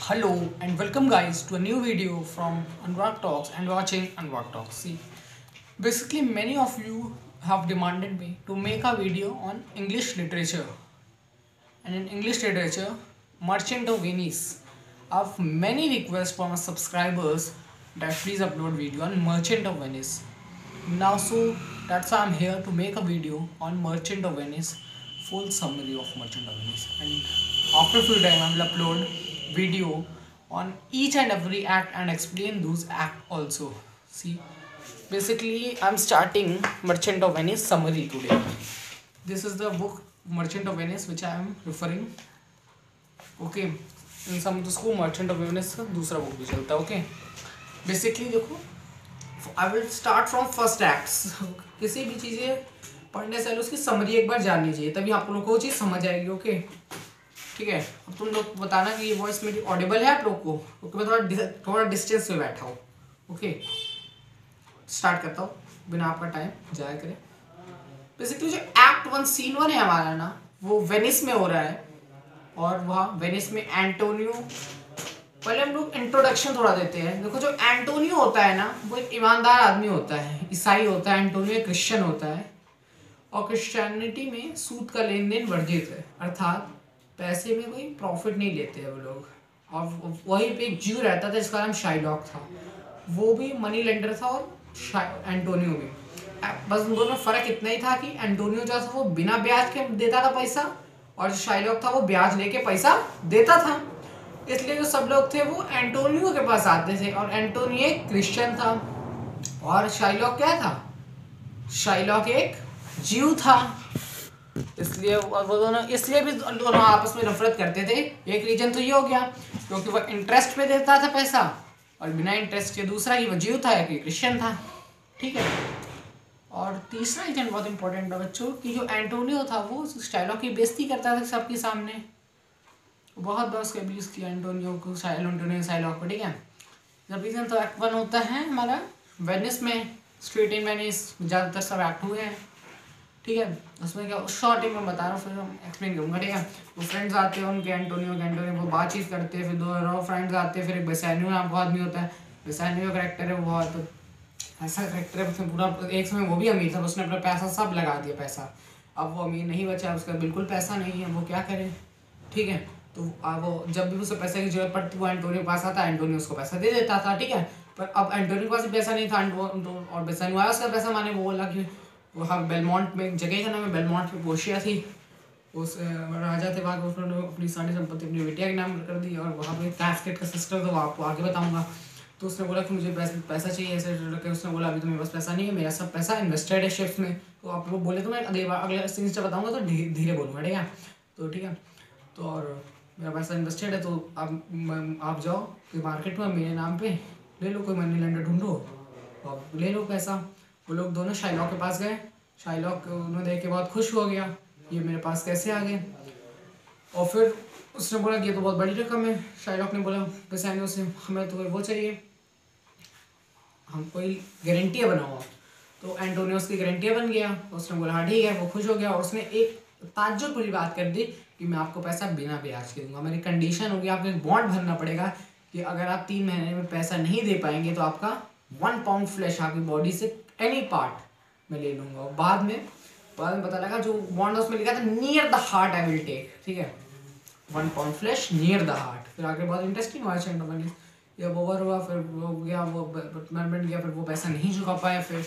Hello and welcome guys to a new video from Anurag Talks and watching Anurag Talks. See, basically many of you have demanded me to make a video on English literature. And in English literature, Merchant of Venice. I have many requests from our subscribers that please upload video on Merchant of Venice. Now so that's why I'm here to make a video on Merchant of Venice, full summary of Merchant of Venice, and after few time I will upload video on each and every act and explain those act also. See, basically I'm starting Merchant of Venice summary today. This is the book Merchant of Venice which I am referring. Okay, इन सब उसको merchant of Venice का दूसरा book भी चलता है. Okay, basically देखो, I will start from first acts. किसी भी चीज़ें पढ़ने से पहले उसकी समरी एक बार जाननी चाहिए, तभी आप लोग को वो चीज़ समझ आएगी. ओके, ठीक है. अब तुम लोग बताना कि ये वॉइस मेरी ऑडिबल है आप लोग को. ओके, मैं थोड़ा डिस्टेंस पे बैठा हूँ. ओके, स्टार्ट करता हूँ बिना आपका टाइम जाया करे. बेसिकली जो एक्ट 1 सीन 1 है हमारा ना, वो वेनिस में हो रहा है. और वहाँ वेनिस में एंटोनियो, पहले हम लोग इंट्रोडक्शन थोड़ा देते हैं. देखो, जो एंटोनियो होता है ना, वो एक ईमानदार आदमी होता है, ईसाई होता है. एंटोनियो एक क्रिश्चियन होता है और क्रिश्चियनिटी में सूद का लेन देन वर्जित है, अर्थात पैसे में कोई प्रॉफिट नहीं लेते हैं वो लोग. और वहीं पे एक ज्यू रहता था जिसका नाम शाइलॉक था, वो भी मनी लेंडर था और एंटोनियो भी. बस उन दोनों में फ़र्क इतना ही था कि एंटोनियो जो था वो बिना ब्याज के देता था पैसा, और जो शाइलॉक था वो ब्याज लेके पैसा देता था. इसलिए जो सब लोग थे वो एंटोनियो के पास आते थे. और एंटोनियो एक क्रिश्चियन था और शाइलॉक क्या था? शाइलॉक एक ज्यू था. इसलिए वो दोनों भी दोनों आपस में नफरत करते थे. एक रीजन तो ये हो गया क्योंकि वो इंटरेस्ट पे देता था पैसा, और बिना इंटरेस्ट के दूसरा कि वो ज्यू था कि क्रिश्चियन था. ठीक है. और तीसरा रीजन बहुत इंपॉर्टेंट है बच्चों, कि जो एंटोनियो था वो शाइलॉक की बेइज्जती करता था सबके सामने. बहुत बस के अब्यूज किया एंटोनियो को, शाइलॉक को. ठीक है. जब रीजन तो एक्ट 1 होता है हमारा वेनिस में, स्ट्रीट इन वेनिस ज़्यादातर सब एक्ट हुए हैं. ठीक है. उसमें क्या शॉर्टिंग में बता रहा हूँ, फिर हम एक्सप्लेन करूँगा. ठीक है. वो फ्रेंड्स आते हैं उनके, एंटोनियो वो बातचीत करते हैं. फिर दो फ्रेंड्स आते हैं. फिर एक बेसानियो नाम का आदमी होता है. बेसानियो का करेक्टर है, वो बहुत ऐसा करेक्टर है. उसमें पूरा एक समय वो भी अमीर था, उसने अपना पैसा सब लगा दिया पैसा. अब वो अमीर नहीं बचा, उसका बिल्कुल पैसा नहीं है, वो क्या करे. ठीक है. तो वो जब भी उसे पैसे की जरूरत पड़ती वो एंटोनियो के पास आता, एंटोनियो उसको पैसा दे देता था. ठीक है. पर अब एंटोनियो के पास पैसा नहीं था, और बेसानियो आया उसका पैसा माने. वो बोला कि वो हाँ बेलमोंट में एक जगह का नाम है, बेलमोंट में पोर्शिया थी, उस राजा थे वहाँ के. उसने अपनी सारी संपत्ति अपनी बेटिया के नाम कर दी, और वहाँ पर कैस्केट का सिस्टम था, वो आपको आगे बताऊँगा. तो उसने बोला कि मुझे पैसा चाहिए ऐसे करके. उसने बोला अभी तो मेरे पास पैसा नहीं है, मेरा सब पैसा इन्वेस्टेड है शिप्स में. तो आप वो बोले तो मैं अगले सीन से बताऊँगा तो धीरे बोलूँगा. ठीक है. तो ठीक है. तो और मेरा पैसा इन्वेस्टेड है, तो आप जाओ कि मार्केट में मेरे नाम पे ले लो, कोई मनी लेंडर ढूंढो, आप ले लो पैसा. वो लोग दोनों शाइलॉक के पास गए. शाइलॉक उन्हें देख के बहुत खुश हो गया, ये मेरे पास कैसे आ गए. और फिर उसने बोला कि ये तो बहुत बड़ी रकम है. शाइलॉक ने बोला बेसानियो से, हमें तो वो चाहिए, हम कोई गारंटियाँ बनाओ. तो एंटोनियो उसकी गारंटियाँ बन गया. उसने बोला हाँ ठीक है. वो खुश हो गया और उसने एक ताज्जुब पूरी बात कर दी कि मैं आपको पैसा बिना ब्याज के दूंगा. मेरी कंडीशन होगी, आपको एक बॉन्ड भरना पड़ेगा कि अगर आप 3 महीने में पैसा नहीं दे पाएंगे तो आपका 1 पाउंड फ्लैश आपकी बॉडी से एनी पार्ट मैं ले लूँगा. और बाद में पता लगा जो बॉन्ड उसमें लिखा था, near the heart I will take. ठीक है. 1 pound flesh near the heart. फिर आगे बहुत इंटरेस्टिंग हुआ. जब ओवर हुआ फिर वो गया, वो टूर्नामेंट गया, फिर वो पैसा नहीं चुका पाया. फिर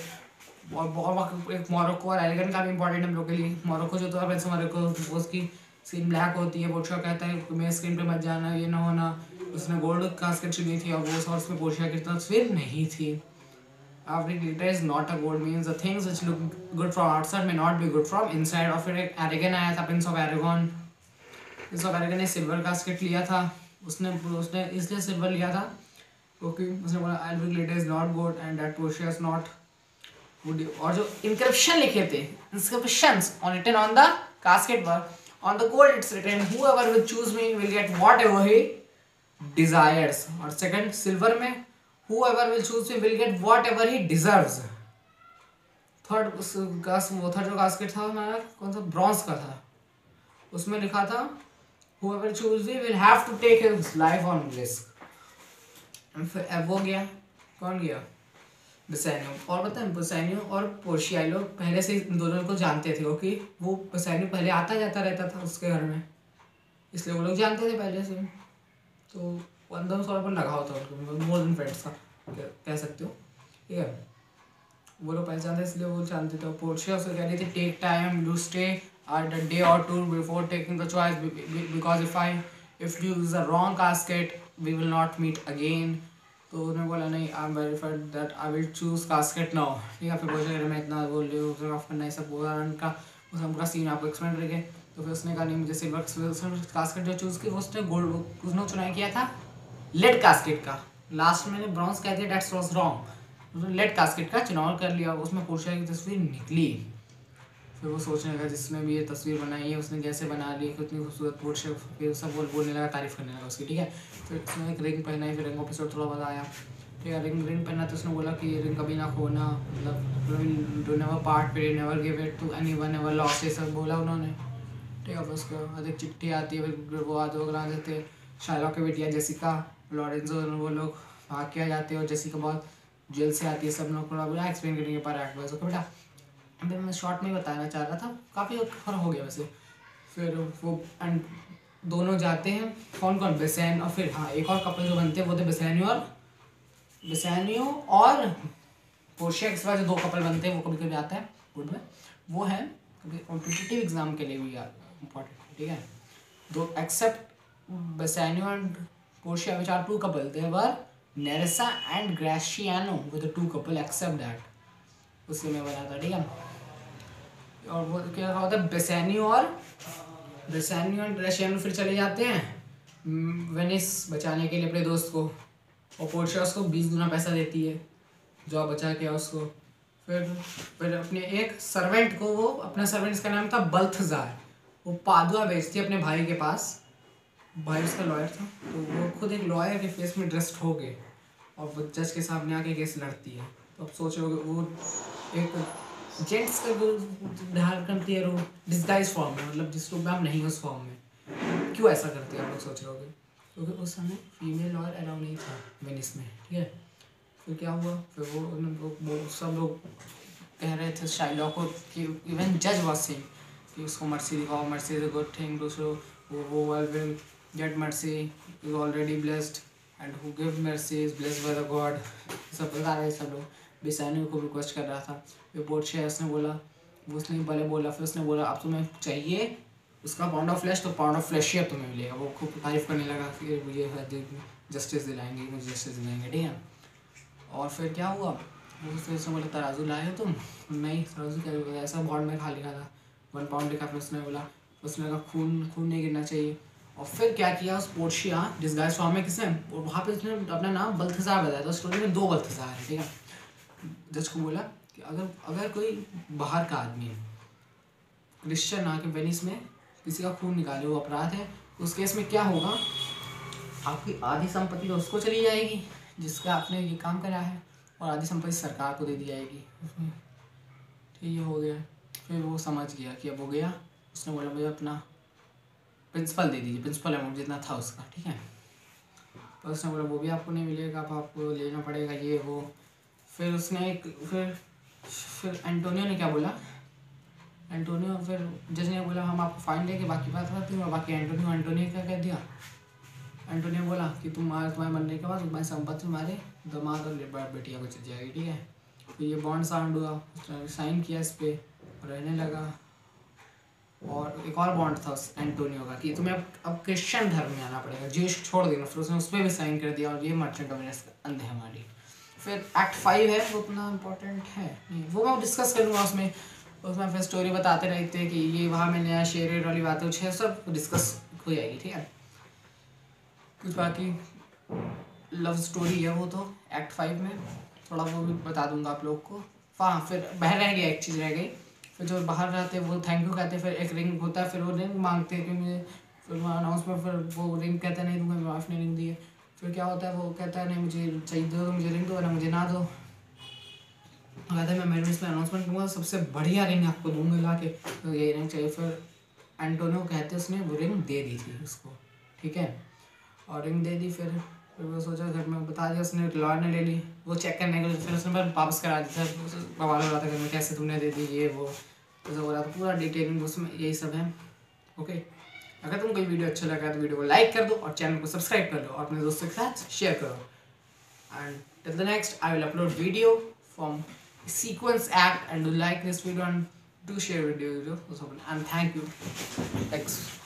और एक मोरक्को और एलिगन का भी इंपॉर्टेंट हम लोग के लिए. मोरक्को जो तो वैसे मोरक्को वो उसकी स्क्रीन ब्लैक होती है. पोर्शिया कहता है मेरे स्क्रीन पे मत जाना, ये ना होना. उसने गोल्ड कास्केट चुनी थी और वो सॉर्स में पोर्शिया की तस्वीर नहीं थी. Every glitter is not a gold means the things which look good from outside may not be good from inside. और फिर एक एरेगन आया था, prince of Aragon. Prince of Aragon ने सिल्वर कास्केट लिया था. उसने इसलिए सिल्वर लिया था क्योंकि उसने बोला every glitter is not gold and that Portia is not good. और जो इंक्रिप्शन लिखे थे, inscriptions on written on the casket were, on the gold it's written whoever will choose me will get whatever he desires. और second silver में whoever will choose me will get whatever he deserves. Third जो casket था हमारा कौन सा, bronze का था. उसमें लिखा था whoever choose me will have to take his life on risk। फिर अब वो गया, कौन गया? बेसानियो। और पता है बेसानियो और पोर्शिया लोग पहले से इन दोनों को जानते थे, क्योंकि वो बेसानियो पहले आता जाता रहता था उसके घर में, इसलिए वो लोग जानते थे पहले से। तो वो अंदर सौ पर लगा होता उनको, मोर देन फ्रेंड्स का कह सकते हो, ठीक है। वो लोग पहचानते इसलिए वो जानते थे। पोर्शिया उसको कह रही थी take time, do stay a day or two before taking the choice, because if you use the wrong casket we will not meet again। तो उन्होंने बोला नहीं, I am verified that I will choose casket now, ठीक है। फिर बोल मैं इतना बोल रही हूँ ऑफ करना, ये सब बोला उनका, उनका सीन आपको एक्सप्लेन करके। तो फिर उसने कहा नहीं, मुझे सिल्वर कास्केट जो चूज़ की उसने गोल्ड, उसने चुनाव किया था लेड कास्केट का। लास्ट में ब्रॉन्ज कह दिया, डेट्स वॉज रॉन्ग। उसने लेड कास्केट का चुनाव कर लिया। उसमें पोर्शिया की तस्वीर निकली। फिर वो सोचने लगा जिसने भी ये तस्वीर बनाई है उसने कैसे बना ली, कितनी खूबसूरत पोर्शिया। फिर सब बोलने लगा, तारीफ़ करने लगा उसकी, ठीक है। फिर उसने एक रिंग पहनाई, फिर रिंग एपिसोड थोड़ा बताया, ठीक है। रिंग पहना तो उसने बोला कि ये रिंग कभी ना खोना, मतलब do never part with, never give it to anyone, never lost, ये सब बोला उन्होंने, ठीक है। फिर उसको अधिक चिट्ठी आती है, फिर वो आगे देते शार्लॉक की बेटिया जेसिका, लॉरेंजो, वो लोग भाग के आ जाते हैं और जेसिका बहुत जेल से आती है। सब लोग थोड़ा बुरा एक्सप्लेन करेंगे पर एक्ट वाइज, ओके बेटा। अभी मैं शॉर्ट में बताना चाह रहा था, काफ़ी फर्क हो गया वैसे। फिर वो एंड दोनों जाते हैं, कौन कौन, बेसैन और फिर हाँ एक और कपल जो बनते हैं वो थे बेसानियो और पोर्शिया के सिवा जो दो कपल बनते हैं वो कभी कभी आता है गुड में, वो है कभी कॉम्पिटिटिव एग्जाम के लिए भी इम्पॉर्टेंट, ठीक है। दो except Bassanio and Portia which are two couple, they were Nerissa and Gratiano with two couple except that, उससे मैं बना था, ठीक है। और वो क्या होता है, बेसानियो और ग्रेशियानो फिर चले जाते हैं वेनिस बचाने के लिए अपने दोस्त को, और पोर्शिया उसको 20 गुना पैसा देती है जो बचा के उसको। फिर अपने एक सर्वेंट को, वो अपना सर्वेंट, इसका नाम था बल्थजार, वो पादुआ बेचती है अपने भाई के पास। भाई उसका लॉयर था, तो वो खुद एक लॉयर के फेस में ड्रेस्ड हो गए और वो जज के सामने आके केस लड़ती है। तो अब सोच रहे हो वो एक जेंट्स का जो धारण करती है वो डिस्गाइज फॉर्म में, मतलब जिस रूप में आप नहीं हो उस फॉर्म में, क्यों ऐसा करते हैं आप लोग सोच रहे होगे, क्योंकि उस समय फीमेल लॉयर अलाउ नहीं था वेनिस में, ठीक है। फिर क्या हुआ, फिर वो सब लोग कह रहे थे शाइलॉक को कि इवन जज वॉज सेइंग कि उसको मर्सी दिखाओ, mercy is a good thing, दूसरों वो will get mercy, is already blessed and who give mercy is blessed by the God, सब बता रहे सब लोग। बेसानियो को रिक्वेस्ट कर रहा था, फिर पोर्शिया उसने बोला, वो उसने पहले बोला, फिर उसने बोला अब तुम्हें चाहिए उसका पाउंड ऑफ फ्लैश, तो पाउंड ऑफ फ्लैश ही अब तुम्हें मिलेगा। वो खूब तारीफ करने लगा कि मुझे जस्टिस दिलाएंगे, मुझे जस्टिस दिलाएंगे, ठीक है। और फिर क्या हुआ, उसने बोला तराजू लाए हो तुम, नहीं तराजू क्या हुआ, ऐसा बॉन्ड में खा लिखा था 1 पाउंड लिखा। फिर उसने बोला, उसने कहा खून नहीं गिरना चाहिए। और फिर क्या किया उस पोर्शिया डिस्गाइज फॉर्म में, किसने, वहाँ पे उसने अपना नाम बल्थजार बताया था। स्टोरी में 2 बल्थजार है, ठीक है। जज को बोला कि अगर कोई बाहर का आदमी क्रिश्चियन आके वेनिस में किसी का खून निकाले, वो अपराध है, उस केस में क्या होगा, आपकी आधी संपत्ति तो उसको चली जाएगी जिसका आपने ये काम करा है, और आधी संपत्ति सरकार को दे दी जाएगी उसमें, ठीक, ये हो गया। फिर वो समझ गया कि अब हो गया, उसने बोला मुझे अपना प्रिंसिपल दे दीजिए, प्रिंसिपल अमाउंट जितना था उसका, ठीक है। तो उसने बोला वो भी आपको नहीं मिलेगा, अब आपको लेना पड़ेगा ये वो। फिर उसने फिर एंटोनियो ने क्या बोला, एंटोनियो, फिर जज ने बोला हम आपको फाइन देंगे, बाकी बात करती हूँ। बाकी एंटोनियो क्या कह दिया, एंटोनियो बोला कि तुम्हारे मरने के बाद तुम्हारी संपत्ति तुम्हारे दामाद और बेटिया को चल जाएगी, ठीक है। फिर ये बॉन्ड साउंड हुआ, उसने साइन किया इस पर, रहने लगा। और एक और बॉन्ड था उस एंटोनियो का कि तुम्हें अब क्रिश्चियन धर्म में आना पड़ेगा, जेश छोड़ देना। फिर उसने उस पर भी साइन कर दिया, और ये मर्चेंट ऑफ वेनिस अंधे हमारी। फिर एक्ट 5 है, वो उतना इम्पोर्टेंट है नहीं, वो मैं डिस्कस करूँगा उसमें फिर स्टोरी बताते रहते हैं कि ये वहाँ में नया शेर वाली बातें कुछ है, सब डिस्कस हो जाएगी, ठीक है। कुछ बाकी लव स्टोरी है वो तो एक्ट 5 में थोड़ा वो भी बता दूंगा आप लोग को। हाँ, फिर बाहर रह गया, एक चीज़ रह गई, फिर जो बाहर रहते हैं वो थैंक यू कहते हैं, फिर एक रिंग होता है, फिर वो रिंग मांगते हैं कि मुझे, फिर वो अनाउंसमेंट, फिर वो रिंग कहते हैं नहीं दूंगा, मेरी वाइफ ने रिंग दी है। फिर क्या होता है, वो कहता है नहीं मुझे चाहिए दो, मुझे रिंग दो, ना मुझे ना दो। कहता है मैं मेरे में अनाउंसमेंट दूंगा, सबसे बढ़िया रिंग आपको दूंगा ला के, तो यही रिंग चाहिए। फिर एंटोनियो कहते उसने वो रिंग दे दी थी उसको, ठीक है। और रिंग दे दी, फिर वो सोचा, घर में बता दिया उसने, लॉयर ने ले ली वो चेक करने के लिए, फिर उसने वापस करा दी था, बवाल हो रहा था घर में कैसे तुमने दे दी ये वो, तो हो रहा था पूरा डिटेलिंग उसमें, यही सब है। ओके, अगर तुमको ये वीडियो अच्छा लगा तो वीडियो को लाइक कर दो और चैनल को सब्सक्राइब कर लो और अपने दोस्तों के साथ शेयर करो। And till the next I will upload video from sequence act, and do like this video and do share video and thank you. Thanks.